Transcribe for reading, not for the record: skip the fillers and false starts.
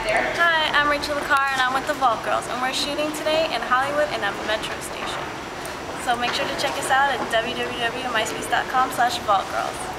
Hi, I'm Lehcar and I'm with the Valt Girls, and we're shooting today in Hollywood in a metro station. So make sure to check us out at www.myspace.com/ValtGirls.